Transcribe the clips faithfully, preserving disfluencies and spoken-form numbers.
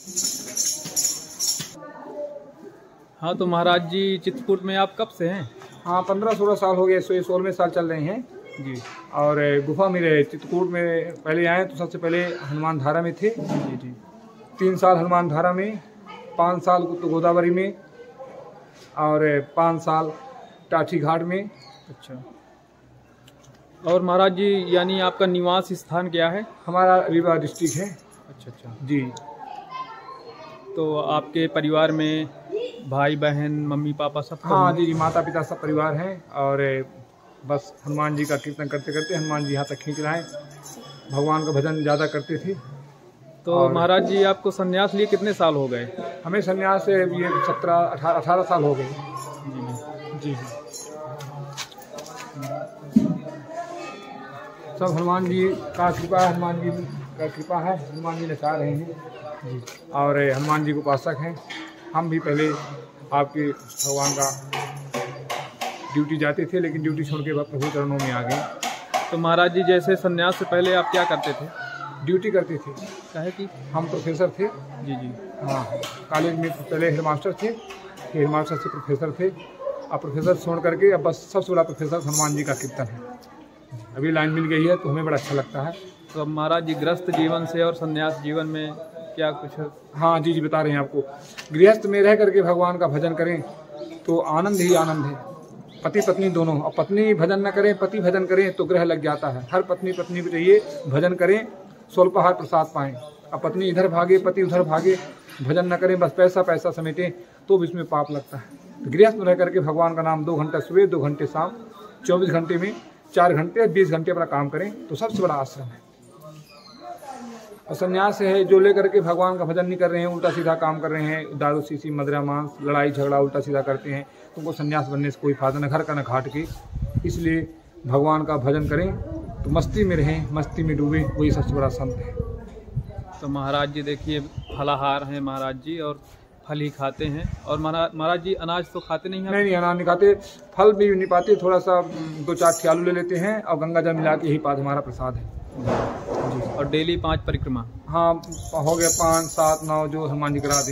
हाँ तो महाराज जी चित्रकूट में आप कब से हैं? हाँ पंद्रह सोलह साल हो गए, सो सोलहवें साल चल रहे हैं जी। और गुफा में रहे। चित्रकूट में पहले आए तो सबसे पहले हनुमान धारा में थे जी जी। तीन साल हनुमान धारा में, पाँच साल तो गोदावरी में और पाँच साल टाठी घाट में। अच्छा। और महाराज जी यानी आपका निवास स्थान क्या है? हमारा रीवा डिस्ट्रिक्ट है। अच्छा अच्छा जी। तो आपके परिवार में भाई बहन मम्मी पापा सब? हाँ जी जी, माता पिता सब परिवार हैं और बस हनुमान जी का कीर्तन करते करते हनुमान जी यहाँ तक खींच रहे हैं। भगवान का भजन ज़्यादा करते थे। तो महाराज जी आपको संन्यास लिए कितने साल हो गए? हमें संन्यास से ये सत्रह अठारह अठारह साल हो गए। जी जी। सब हनुमान जी का कृपा है, हनुमान जी का कृपा है। हनुमान जी नचा रहे हैं जी और हनुमान जी को उपासक हैं। हम भी पहले आपके भगवान का ड्यूटी जाते थे, लेकिन ड्यूटी छोड़ के प्रभु चरणों में आ गए। तो महाराज जी जैसे संन्यास से पहले आप क्या करते थे? ड्यूटी करते थे। काहे की? हम प्रोफेसर थे। जी जी। हाँ, कॉलेज में पहले हेडमास्टर थे, फिर हेडमास्टर से प्रोफेसर थे। अब प्रोफेसर छोड़ करके अब बस सबसे बड़ा प्रोफेसर हनुमान जी का कीर्तन है। अभी लाइन मिल गई है तो हमें बड़ा अच्छा लगता है। तो अब महाराज जी गृहस्थ जीवन से और संन्यास जीवन में क्या कुछ? हाँ जी जी, बता रहे हैं आपको। गृहस्थ में रह करके भगवान का भजन करें तो आनंद ही आनंद है। पति पत्नी दोनों, और पत्नी भजन न करें पति भजन करें तो ग्रह लग जाता है। हर पत्नी पत्नी को चाहिए भजन करें, स्वल्पाहार प्रसाद पाएं। अब पत्नी इधर भागे पति उधर भागे, भजन न करें, बस पैसा पैसा समेटें तो भी इसमें पाप लगता है। तो गृहस्थ में रह करके भगवान का नाम दो घंटा सुबह दो घंटे शाम, चौबीस घंटे में चार घंटे बीस घंटे अपना काम करें तो सबसे बड़ा आश्रम है। और संन्यास है जो लेकर के भगवान का भजन नहीं कर रहे हैं, उल्टा सीधा काम कर रहे हैं, दारू सीसी मदिरा मांस लड़ाई झगड़ा उल्टा सीधा करते हैं, तो उनको संन्यास बनने से कोई फायदा न घर का न घाट के। इसलिए भगवान का भजन करें तो मस्ती में रहें, मस्ती में डूबे, वही सबसे बड़ा संत है। तो महाराज जी देखिए फलाहार हैं महाराज जी, और फल ही खाते हैं। और महाराज जी अनाज तो खाते नहीं हैं? नहीं नहीं, अनाज नहीं खाते, फल भी नहीं पाते। थोड़ा सा दो चार खियालू ले लेते हैं और गंगा जल मिला के यही पाद हमारा प्रसाद है जी। और डेली पांच परिक्रमा? हाँ हो गया, पाँच सात नौ जो हनुमान जी करा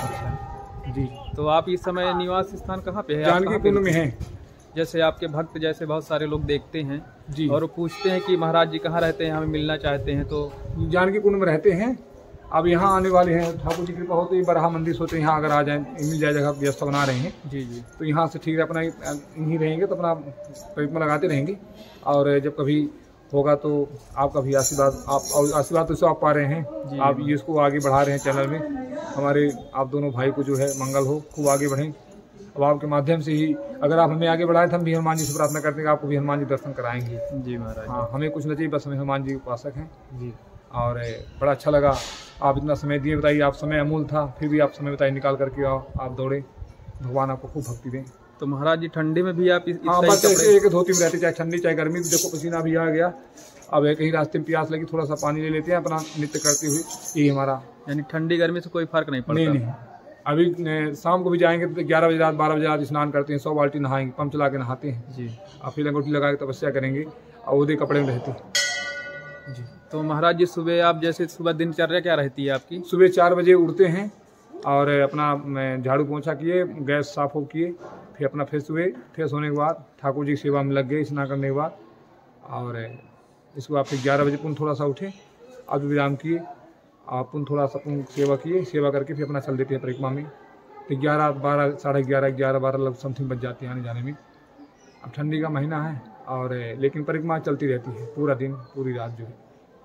दें जी। तो आप इस समय निवास स्थान कहाँ पे है? जानकी कुंड में है। जैसे आपके भक्त जैसे बहुत सारे लोग देखते हैं जी और वो पूछते हैं कि महाराज जी कहाँ रहते हैं, हमें मिलना चाहते हैं, तो जानकी कुंड में रहते हैं। अब यहाँ आने वाले हैं, ठाकुर जी की कृपा होते ही बराहा मंदिर सोते हैं यहाँ अगर आ जाए मिल जाए जगह, व्यवस्था बना रहे हैं जी जी। तो यहाँ से ठीक है, अपना यहीं रहेंगे तो अपना परिक्रमा लगाते रहेंगे। और जब कभी होगा तो आपका भी आशीर्वाद, आप आशीर्वाद तो आप पा रहे हैं, आप ये इसको आगे बढ़ा रहे हैं चैनल में। हमारे आप दोनों भाई को जो है मंगल हो, खूब आगे बढ़ें। अब आपके माध्यम से ही अगर आप हमें आगे बढ़ाएं तो हम भी हनुमान जी से प्रार्थना करते हैं कि आपको भी हनुमान जी दर्शन कराएंगे जी महाराज। हाँ, हमें कुछ नहीं चाहिए, बस हमें हनुमान जी उपासक हैं जी। और बड़ा अच्छा लगा आप इतना समय दिए। बताइए, आप समय अमूल था, फिर भी आप समय बताइए निकाल करके आओ, आप दौड़े। भगवान आपको खूब भक्ति दें। तो महाराज जी ठंडी में भी आप इस, हाँ बस एक धोती में रहती, चाहे ठंडी चाहे गर्मी। देखो पसीना भी आ गया। अब कहीं रास्ते में प्यास लगी, थोड़ा सा पानी ले लेते हैं अपना नित्य करते हुए, यही हमारा। यानी ठंडी गर्मी से कोई फर्क नहीं पड़ता? नहीं नहीं, अभी शाम को भी जाएंगे तो ग्यारह बजे रात बारह बजे रात स्नान करते हैं, सौ बाल्टी नहाएंगे, पंप चला के नहाते हैं जी। और फिर अंगूठी लगा के तपस्या करेंगे और उदय कपड़े में रहते हैं जी। तो महाराज जी सुबह आप जैसे सुबह दिनचर्या क्या रहती है आपकी? सुबह चार बजे उठते हैं और अपना झाड़ू पोछा किए, गैस साफ हो किए, फिर अपना फ्रेश हुए। फ्रेश होने के बाद ठाकुर जी की सेवा में लग गए स्नान करने के बाद। और इसके बाद फिर ग्यारह बजे पुन थोड़ा सा उठे, अब विराम किए, आप पुन थोड़ा सा पुन सेवा किए, सेवा करके फिर अपना चल देते हैं परिक्रमा में। फिर ग्यारह बारह साढ़े ग्यारह ग्यारह बारह लग समथिंग बच जाते हैं आने जाने में। अब ठंडी का महीना है और लेकिन परिक्रमा चलती रहती है पूरा दिन पूरी रात जो है।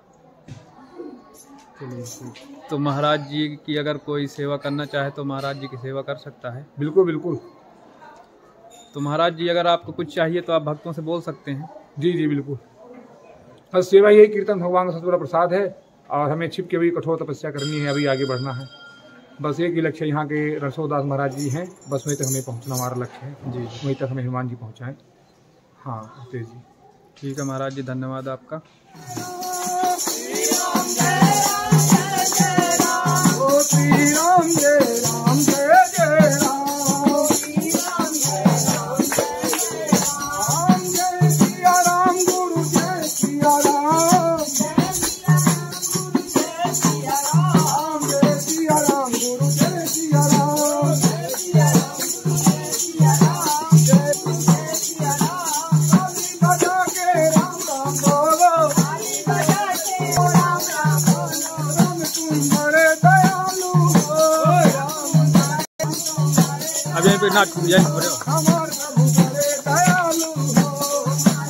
तो महाराज जी की अगर कोई सेवा करना चाहे तो महाराज जी की सेवा कर सकता है? बिल्कुल बिल्कुल। तो महाराज जी अगर आपको कुछ चाहिए तो आप भक्तों से बोल सकते हैं? जी जी बिल्कुल। बस सेवा यही कीर्तन भगवान का सबसे बड़ा प्रसाद है और हमें छिप के भी कठोर तपस्या करनी है, अभी आगे बढ़ना है। बस एक ही लक्ष्य यहाँ के रणछोड़दास महाराज जी हैं, बस वहीं तक हमें पहुँचना हमारा लक्ष्य है जी। वहीं तक हमें हनुमान जी पहुँचाएँ। हाँ जी जी ठीक है महाराज जी, धन्यवाद आपका। श्री राम जय राम जय जय राम, श्री राम जय राम जय जय राम, जय सिया राम गुरु जय सिया राम, जय सिया राम गुरु जय सिया राम, जय सिया राम। अब यहीं पे नाट टूट जाए बड़े हमार प्रभु बड़े दयालु हो।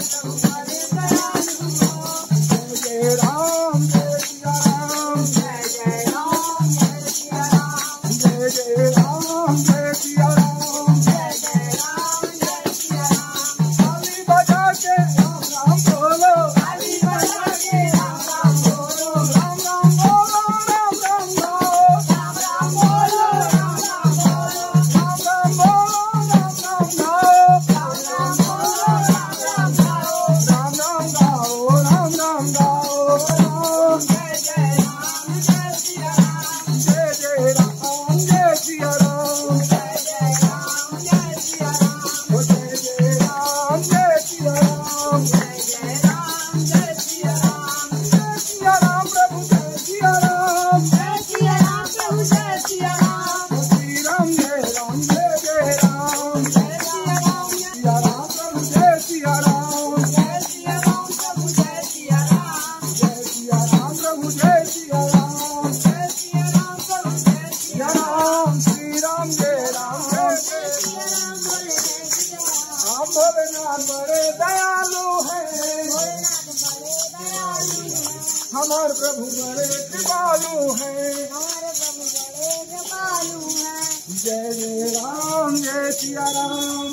जय जय राम जय सिया राम जय जय राम जय सिया राम जय जय राम जय सिया राम जय जय राम जय सिया राम। ताली बजा के राम राम बोलो, ताली बजा के राम राम बोलो, राम राम बोलो, राम राम गाओ, राम राम बोलो, राम राम बोलो, राम राम बोलो, राम राम गाओ, राम राम बोलो, राम राम गाओ, राम राम गाओ, राम राम गाओ। जय जय राम जय सिया राम जय जय राम जय सिया राम जय जय राम जय सिया राम ओ जय जय राम जय सिया राम जय जय राम जय सिया राम जय सिया राम प्रभु जय सिया राम जय सिया राम प्रभु जय सिया राम ओ श्री राम जय राम जय जय राम जय सिया राम सिया राम प्रभु जय सिया राम जय सिया राम प्रभु जय सिया राम जय सिया राम प्रभु जय सिया राम जय सिया राम प्रभु जय सिया राम श्री राम जय राम जय जय राम आप भोलेनाथ बड़े दयालु हैं, हमारे प्रभु बड़े कृपालु हैं, जय जय राम जय सिया राम।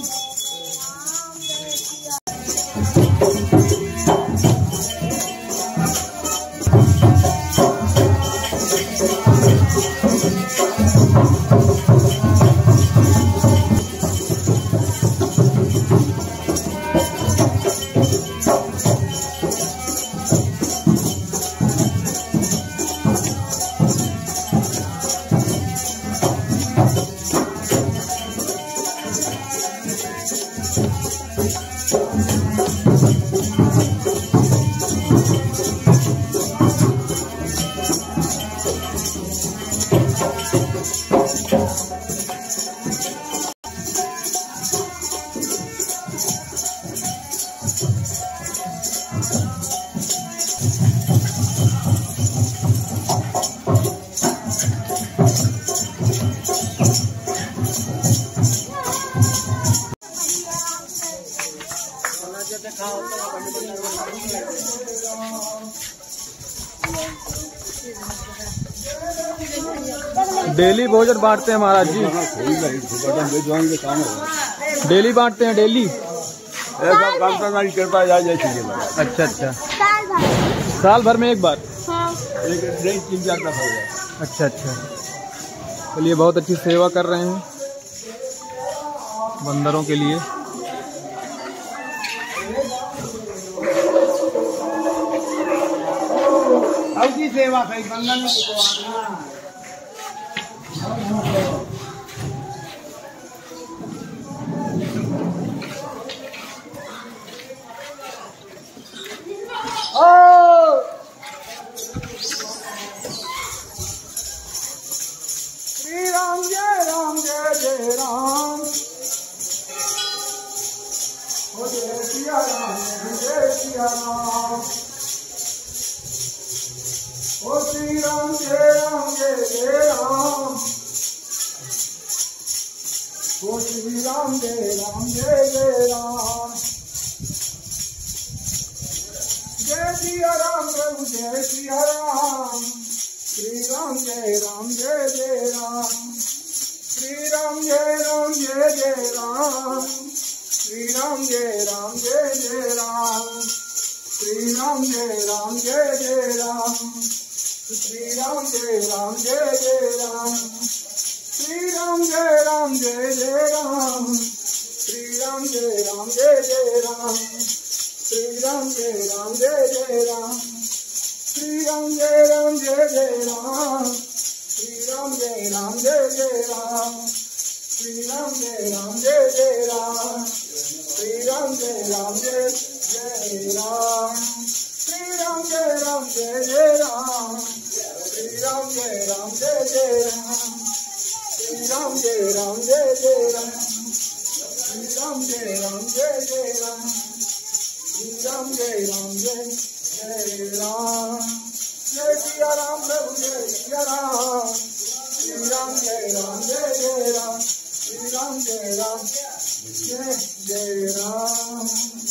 डेली भोजन बांटते हैं महाराज जी, डेली बांटते हैं डेली। कृपा अच्छा अच्छा, साल भर में एक बार। तीन चार दफा हो गया। अच्छा अच्छा, चलिए बहुत अच्छी सेवा कर रहे हैं बंदरों के लिए। की सेवा सही बंदर श्री राम जय राम जय जय राम ओ जय सिया राम जय सिया राम ओ श्री राम जय राम जय जय राम ओ श्री राम जय राम जय जय राम जय सिया राम प्रभु जय सिया राम श्री राम जय राम जय जय राम श्री राम जय राम जय जय राम श्री राम जय राम जय जय राम श्री राम जय राम जय जय राम श्री राम जय राम जय जय राम श्री राम जय राम जय जय राम श्री राम जय राम जय जय राम श्री राम जय राम जय जय राम श्री राम जय राम जय जय राम श्री राम जय राम जय जय राम श्री राम जय राम जय जय राम श्री राम जय राम जय जय राम श्री राम जय राम जय जय राम श्री राम जय राम जय जय राम श्री राम जय राम जय जय राम श्री राम जय राम जय जय राम श्री राम जय राम जय जय राम जय सिया राम प्रभु जय सिया राम श्री राम जय राम जय जय राम श्री राम जय जय जय राम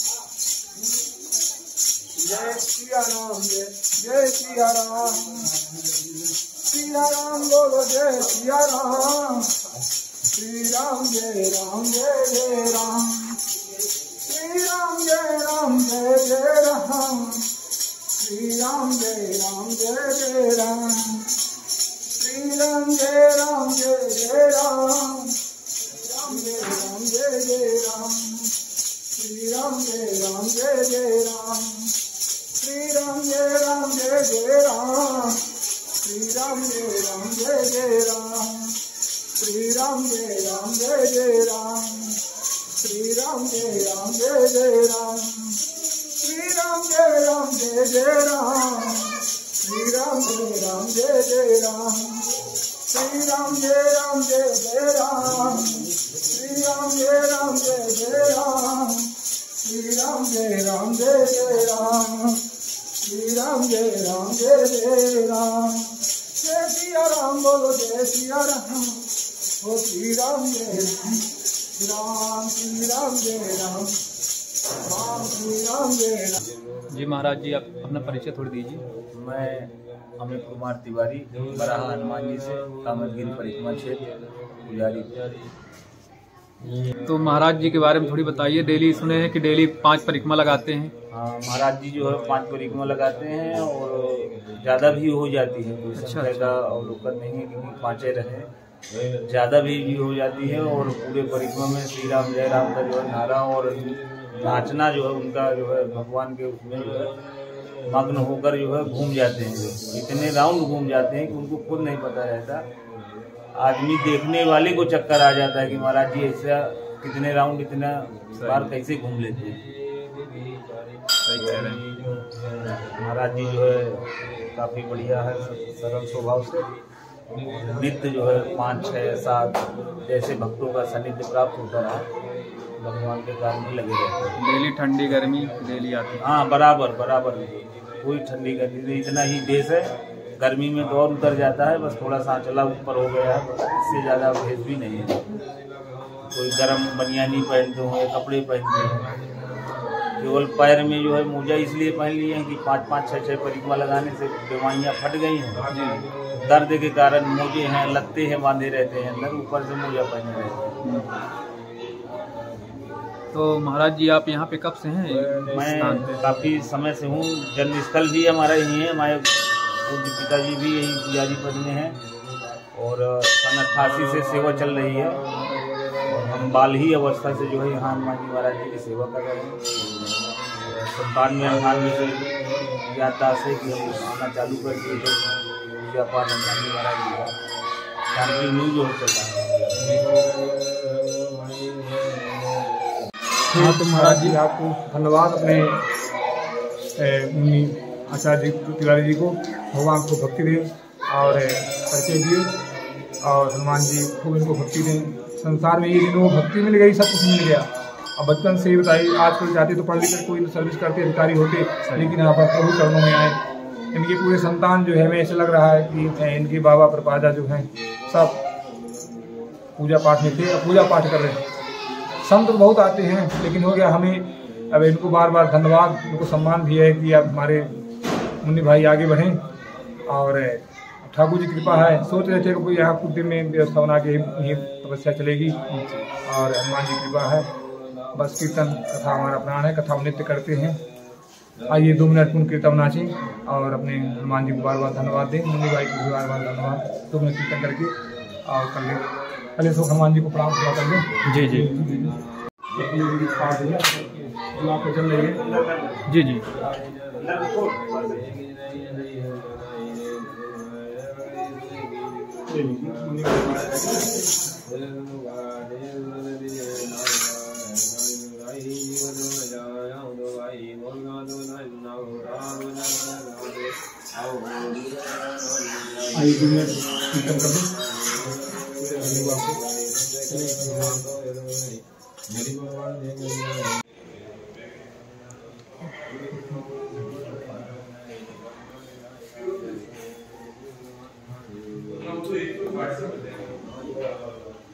जय सिया राम जय जय सिया राम सिया राम बोलो जय सिया राम श्री राम जय राम जय जय राम श्री राम जय राम जय जय राम श्री राम जय राम जय जय राम श्री राम जय राम जय जय राम राम जय राम जय जय राम श्री राम जय राम जय जय राम श्री राम जय राम जय जय राम श्री राम जय राम जय जय राम श्री राम जय राम जय जय राम श्री राम जय राम जय जय राम श्री राम जय राम जय जय राम श्री राम जय राम जय जय राम श्री राम जय राम जय जय राम श्री राम जय राम जय जय राम श्री राम जय राम जय जय राम श्री राम जय राम जय जय राम जय सिया राम बोलो जय सिया राम ओ श्री राम जय राम श्री राम जय राम राम श्री राम जय राम। जी महाराज जी, आप अपना परिचय थोड़ी दीजिए। मैं अमित कुमार तिवारी बराहा हनुमान जी से कामतगिरी परिक्रमा क्षेत्र पुजारी। तो महाराज जी के बारे में थोड़ी बताइए। डेली सुने हैं कि डेली पांच परिक्रमा लगाते हैं। हाँ, महाराज जी जो है पांच परिक्रमा लगाते हैं और ज़्यादा भी हो जाती है, कोई अच्छा, संख्या का अवलोकन नहीं है क्योंकि पाँचें रहे, ज़्यादा भी, भी हो जाती है। और पूरे परिक्रमा में श्री राम जय राम का जो है नारा और नाचना जो है उनका जो है भगवान के उसमें जो है मग्न होकर जो है घूम जाते हैं। इतने राउंड घूम जाते हैं कि उनको खुद नहीं पता रहता। आदमी देखने वाले को चक्कर आ जाता है कि महाराज जी ऐसा कितने राउंड इतना बार कैसे घूम लेते हैं। महाराज जी जो है काफ़ी बढ़िया है, सरल स्वभाव से। नित्य जो है पाँच छः सात जैसे भक्तों का सानिध्य प्राप्त होता रहा, भगवान के काम में लगे रहते हैं। डेली ठंडी गर्मी डेली आती है। हाँ, बराबर बराबर कोई ठंडी गर्मी नहीं। इतना ही देश है, गर्मी में तो और उतर जाता है, बस थोड़ा सा चला ऊपर हो गया है, इससे ज़्यादा भेद भी नहीं है। कोई गर्म बनियानी पहनते हो या कपड़े पहनते हैं, केवल पैर में जो है मोजा इसलिए पहन लिए हैं कि पाँच पाँच छः छः परिक्रमा लगाने से बीमारियाँ फट गई हैं। दर्द के कारण मोजे हैं, लत्ते हैं बांधे रहते हैं अंदर, ऊपर से मोजा पहने रहते हैं। तो महाराज जी आप यहाँ पे कब से हैं? मैं काफ़ी समय से हूँ। जन्म स्थल भी हमारा यही है, हमारे पूज्य पिताजी भी यही पुजारी पद में हैं और सन अट्ठासी से सेवा चल रही है। और हम बाल ही अवस्था से जो है यहाँ हनुमान जी महाराज जी की सेवा कर रहे हैं। संतानवे अठानवे से यात्रा से कि हम आना चालू कर दिए थे पूजा पाठ हनुमान जी महाराज जी का कंटिन्यू जो चल रहा है। हाँ, तो महाराज जी आपको धन्यवाद अपने मुनि आचार्य जी तिवारी जी को, भगवान को भक्ति दें और परिचय दिए और हनुमान जी को इनको भक्ति दें। संसार में ये जिनको भक्ति मिल गई सब कुछ मिल गया। अब बचपन से ही बताइए, आजकल जाते तो पढ़ लिख कर कोई सर्विस करते अधिकारी होते, लेकिन यहाँ पर प्रभु चरणों में आए। इनके पूरे संतान जो है, हमें ऐसा लग रहा है कि इनके बाबा प्रपादा जो हैं सब पूजा पाठ में थे और पूजा पाठ कर रहे हैं। संत तो बहुत आते हैं, लेकिन हो गया हमें अब इनको बार बार धन्यवाद, इनको सम्मान भी है कि आप हमारे मुन्नी भाई आगे बढ़ें। और ठाकुर जी कृपा है, सोच रहे थे कि कोई यहाँ कुछ दिन में व्यवस्था बना के ये तपस्या चलेगी और हनुमान जी कृपा है। बस कीर्तन कथा हमारा प्राण है, कथा नृत्य करते हैं। आइए दो मिनट पूर्ण कीर्तन नाचें और अपने हनुमान जी को बार बार धन्यवाद दें, मुन्नी भाई को भी बार बार धन्यवाद। दो मिनट कीर्तन करके और कर लें, पहले तो हनुमान जी को प्रणाम किया कर लें। जी जी जो आपको चल रही है। जी जी आइए दो मिनट कीर्तन कर दें।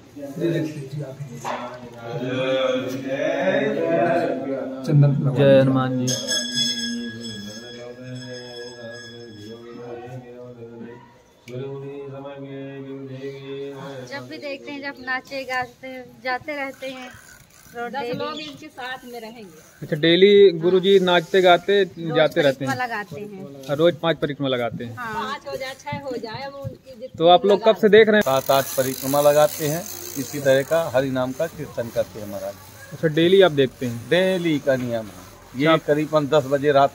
चंदन लगवा जय हनुमान जी। जब भी देखते हैं, जब नाचे गाते जाते रहते हैं, रोड लोग इनके साथ में रहेंगे। अच्छा, डेली गुरुजी नाचते गाते जाते रहते हैं, लगाते हैं, रोज पांच परिक्रमा लगाते हैं। हाँ। पाँच हो जाए, छह हो जाए, अब उनकी तो आप लोग कब से देख रहे हैं? सात आठ परिक्रमा लगाते हैं, इसी तरह का हरि नाम का कीर्तन करते हैं महाराज। अच्छा, डेली आप देखते हैं? डेली का नियम है ये। करीबन दस बजे रात